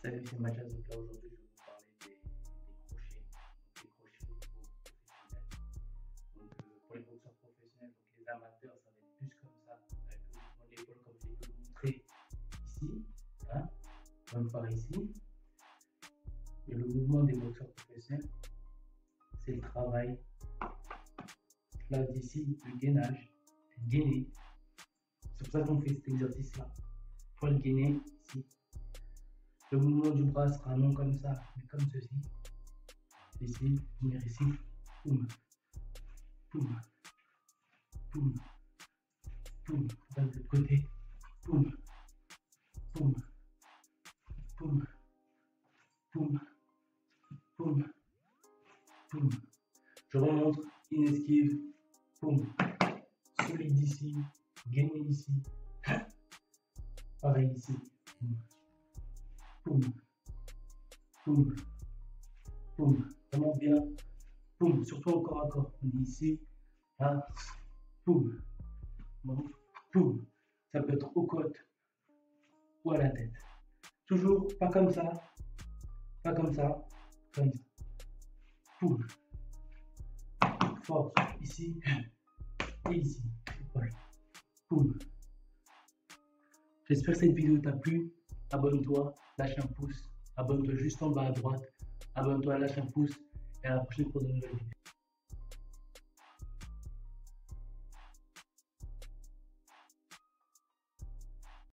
Salut, c'est Mathias. Donc là, aujourd'hui, je vais vous parler des crochets au niveau professionnel. Donc, pour les boxeurs professionnels, donc les amateurs, ça va être plus comme ça, avec le mouvement de l'épaule, comme je vais vous montrer ici, hein, même par ici. Et le mouvement des boxeurs professionnels, c'est le travail, là, d'ici, le gainage, le gainer. C'est pour ça qu'on fait cet exercice-là. Il faut le gainer ici. Le mouvement du bras sera non comme ça, mais comme ceci. Ici, venir ici, poum, poum, poum, poum, de l'autre côté, poum, poum, poum, poum, poum, poum. Je remonte, une esquive, poum, solide ici, gainé ici, pareil ici, poum, poum, poum, vraiment bien, poum, surtout au corps à corps, on est ici, là, poum, poum, ça peut être aux côtes ou à la tête, toujours pas comme ça, pas comme ça, comme ça, poum, force, ici, et ici, voilà, poum. J'espère que cette vidéo t'a plu. Abonne-toi, lâche un pouce. Abonne-toi juste en bas à droite. Abonne-toi, lâche un pouce. Et à la prochaine pour de nouvelles vidéos.